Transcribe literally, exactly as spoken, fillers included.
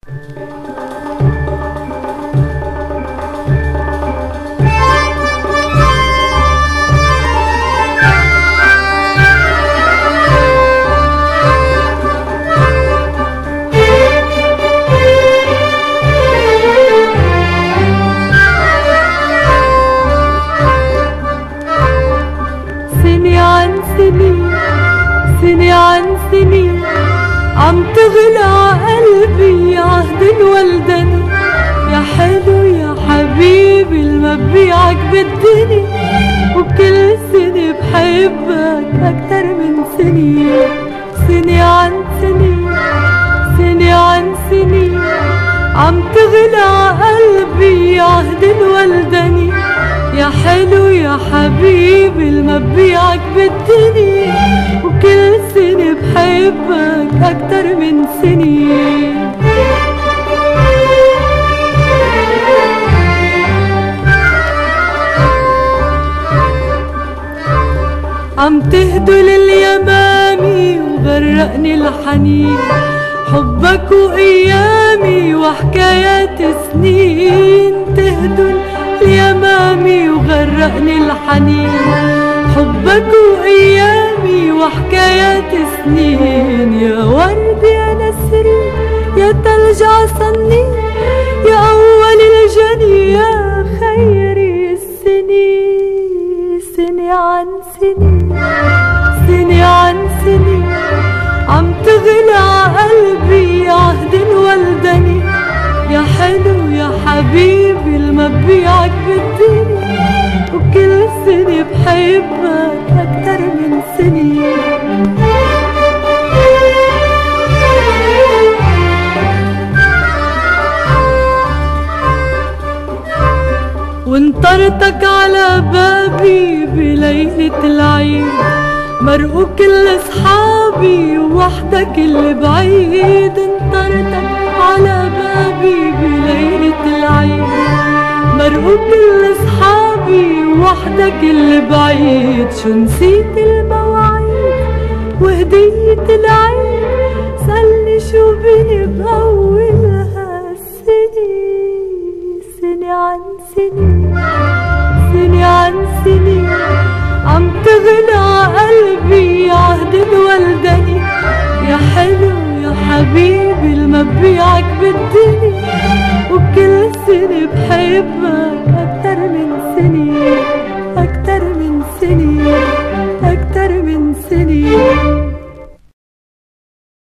سنة عن سنين عم تغلى قلبي عهد الولدني، يا حلو يا حبيبي المبيعك بالدنيا، وكل سنة بحبك أكتر من سنين. سنة عن سنين سنة عن سنين عم تغلى قلبي عهد الولدني، يا حلو يا حبيبي المبيعك بالدنيا، وكل سنة بحبك أكتر من سنين. عم تهدو لليمامي وغرقني الحنين، حبك وأيامي وحكايات سنين. تهدو اليمامي وغرقني الحنين، حبك وأيامي وحكايات سنين. يا ورد يا نسرين يا تلج عصنين، يا أول الجني يا خيري السنين. سنة عن سنين سنة عن سنين عم تغلى قلبي عهد الولدني، يا حلو يا حبيبي المبيعك بالدنيا، وكل سنة بحبك أكتر من سنين. وانطرتك على بابي بليلة العيد، مرقوا كل اصحابي ووحدك اللي بعيد. انطرتك على بابي بليلة العيد، مرقوا كل اصحابي ووحدك اللي بعيد. شو نسيت المواعيد وهدية العيد، سألني شو بني بأولها السنين. سنة عن سنين سنة عن سنين عم تغلى قلبي عهد الولدني، يا حلو يا حبيبي المبيعك بالدنيا، وكل سنة بحبك أكتر من سنين. أكتر من سنين أكتر من سنين.